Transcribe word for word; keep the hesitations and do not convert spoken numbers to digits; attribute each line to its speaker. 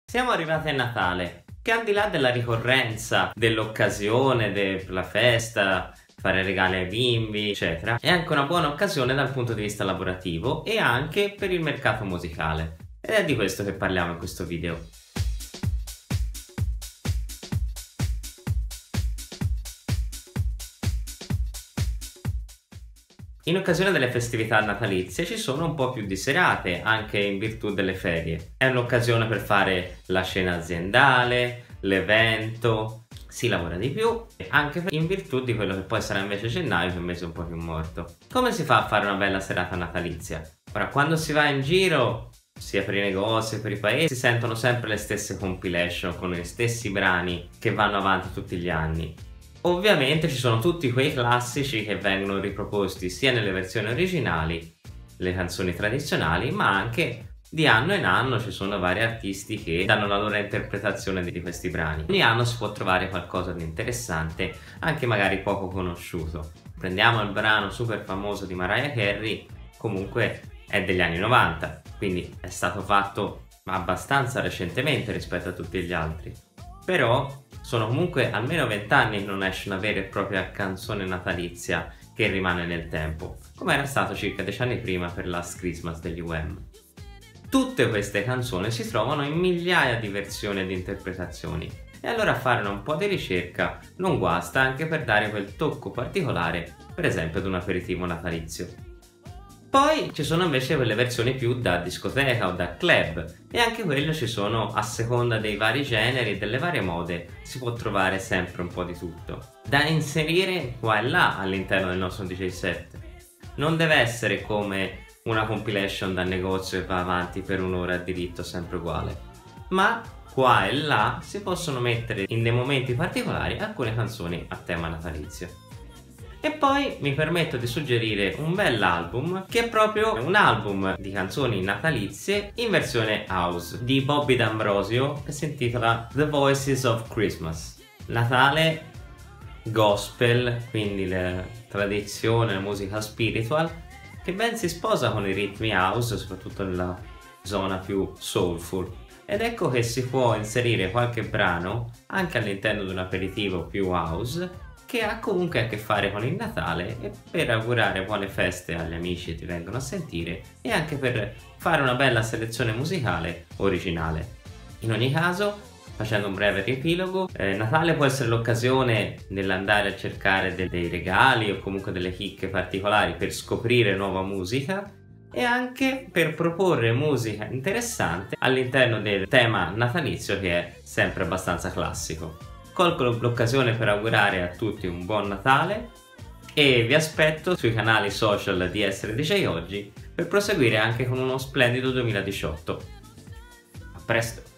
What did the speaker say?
Speaker 1: Siamo arrivati a Natale, che al di là della ricorrenza, dell'occasione, della festa, fare regali ai bimbi, eccetera, è anche una buona occasione dal punto di vista lavorativo e anche per il mercato musicale. Ed è di questo che parliamo in questo video. In occasione delle festività natalizie ci sono un po' più di serate, anche in virtù delle ferie. È un'occasione per fare la cena aziendale, l'evento, si lavora di più, anche in virtù di quello che poi sarà invece gennaio, che è un mese un po' più morto. Come si fa a fare una bella serata natalizia? Ora, quando si va in giro, sia per i negozi che per i paesi, si sentono sempre le stesse compilation con gli stessi brani che vanno avanti tutti gli anni. Ovviamente ci sono tutti quei classici che vengono riproposti sia nelle versioni originali, le canzoni tradizionali, ma anche di anno in anno ci sono vari artisti che danno la loro interpretazione di questi brani. Ogni anno si può trovare qualcosa di interessante, anche magari poco conosciuto. Prendiamo il brano super famoso di Mariah Carey, comunque è degli anni novanta, quindi è stato fatto abbastanza recentemente rispetto a tutti gli altri. Però sono comunque almeno vent'anni che non esce una vera e propria canzone natalizia che rimane nel tempo, come era stato circa dieci anni prima per Last Christmas degli U M. Tutte queste canzoni si trovano in migliaia di versioni e di interpretazioni, e allora fare un po' di ricerca non guasta anche per dare quel tocco particolare, per esempio ad un aperitivo natalizio. Poi ci sono invece quelle versioni più da discoteca o da club, e anche quelle ci sono a seconda dei vari generi e delle varie mode, si può trovare sempre un po' di tutto, da inserire qua e là all'interno del nostro D J set. Non deve essere come una compilation da negozio che va avanti per un'ora a diritto sempre uguale, ma qua e là si possono mettere in dei momenti particolari alcune canzoni a tema natalizio. E poi mi permetto di suggerire un bell'album che è proprio un album di canzoni natalizie in versione house di Bobby D'Ambrosio, che si intitola The Voices of Christmas. Natale, gospel, quindi la tradizione, la musica spiritual, che ben si sposa con i ritmi house, soprattutto nella zona più soulful. Ed ecco che si può inserire qualche brano anche all'interno di un aperitivo più house, che ha comunque a che fare con il Natale, e per augurare buone feste agli amici che ti vengono a sentire e anche per fare una bella selezione musicale originale. In ogni caso, facendo un breve riepilogo, eh, Natale può essere l'occasione nell'andare a cercare de dei regali o comunque delle chicche particolari per scoprire nuova musica, e anche per proporre musica interessante all'interno del tema natalizio, che è sempre abbastanza classico. Colgo l'occasione per augurare a tutti un buon Natale e vi aspetto sui canali social di Essere D J Oggi per proseguire anche con uno splendido duemiladiciotto. A presto!